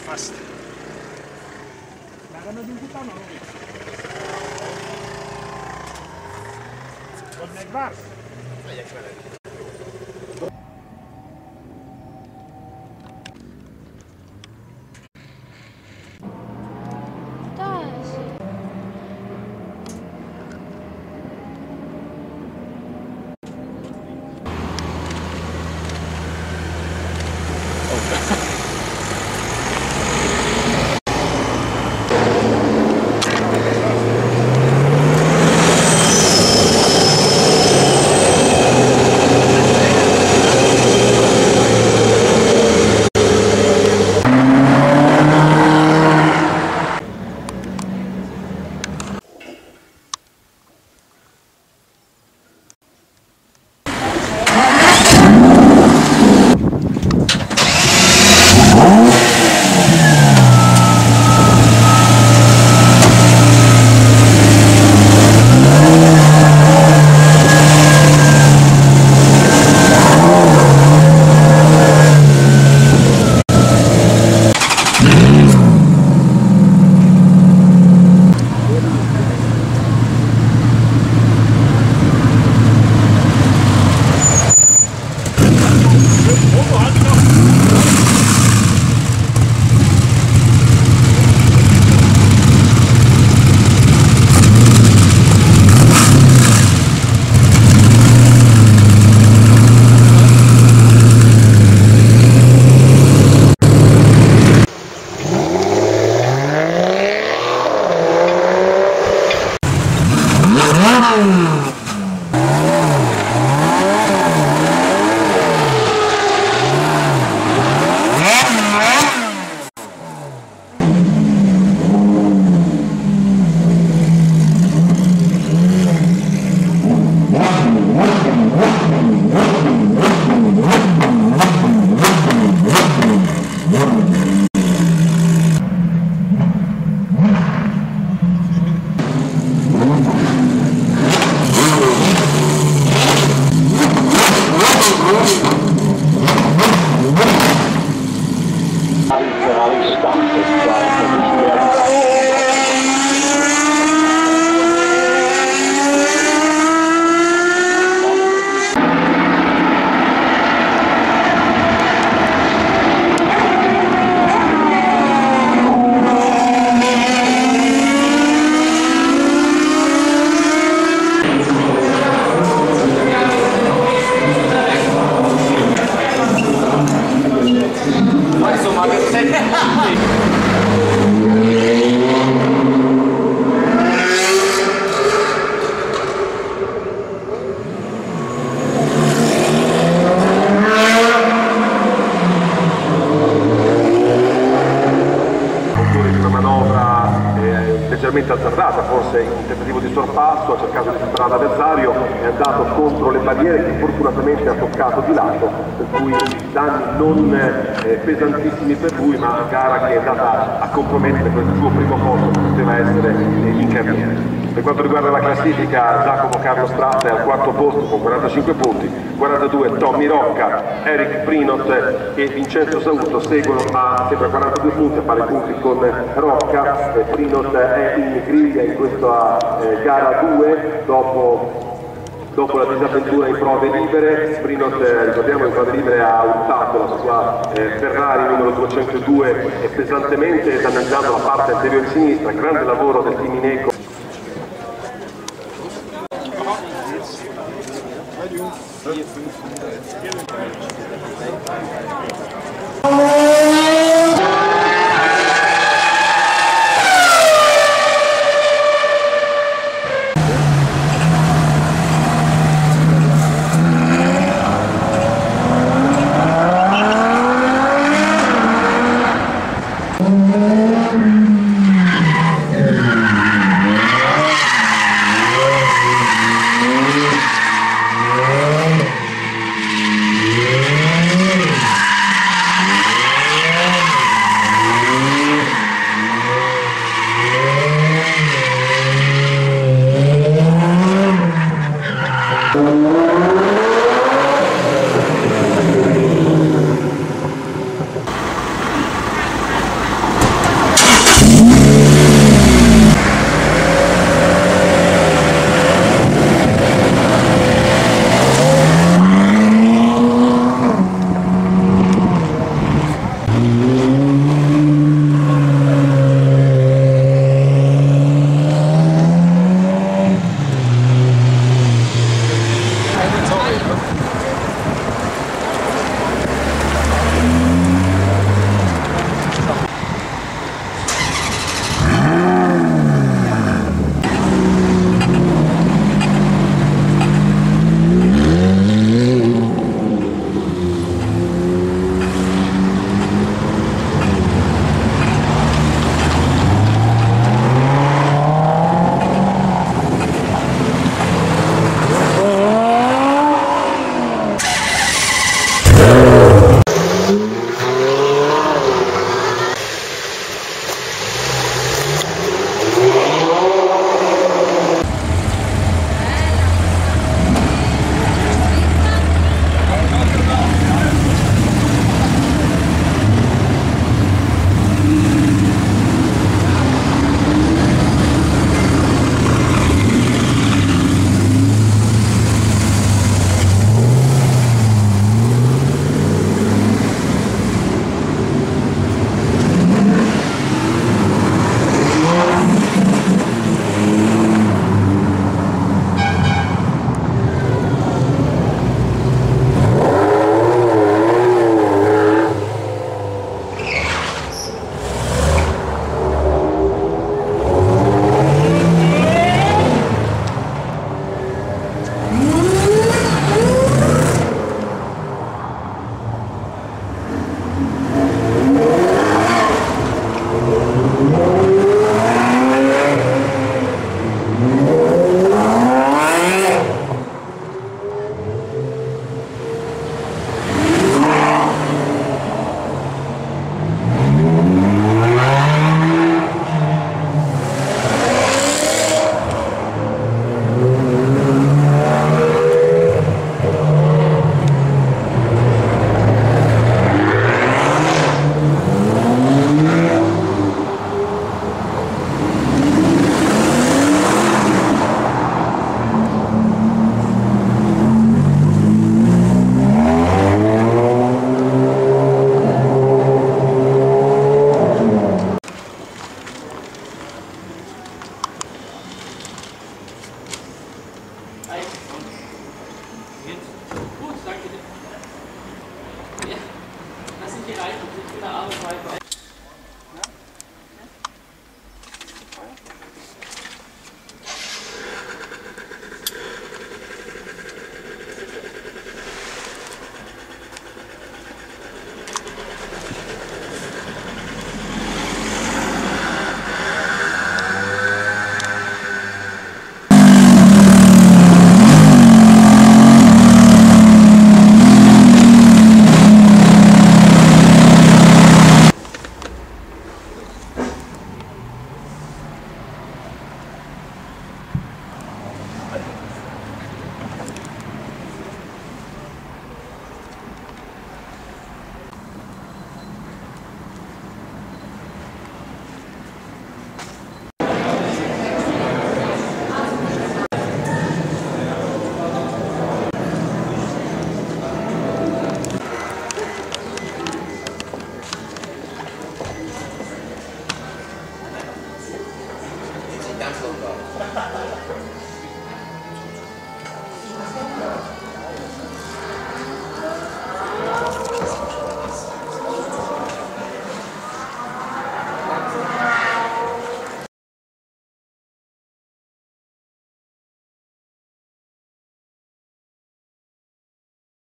fast. L'hanno vinto no? Con il bar. leggermente azzardata, forse in tentativo di sorpasso, ha cercato di superare l'avversario, è andato contro le barriere che fortunatamente ha toccato di lato, per cui danni non pesantissimi per lui, ma una gara che è andata a compromettere quel suo primo posto che poteva essere in carriera. Per quanto riguarda la classifica, Giacomo Carlo Stratta è al quarto posto con 45 punti, 42 Tommy Rocca, Eric Prinot e Vincenzo Sauto seguono a sempre 42 punti, a pari punti con Rocca. Prinot è in griglia in questa gara 2 dopo la disavventura in prove libere. Prinot, ricordiamo, in prove libere ha urtato la sua Ferrari numero 202 e pesantemente danneggiando la parte anteriore sinistra. Grande lavoro del team Ineco. der Arbeit